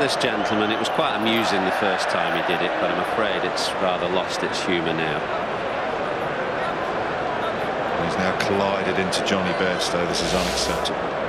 this gentleman. It was quite amusing the first time he did it, but I'm afraid it's rather lost its humour now. He's now collided into Johnny Bairstow. This is unacceptable.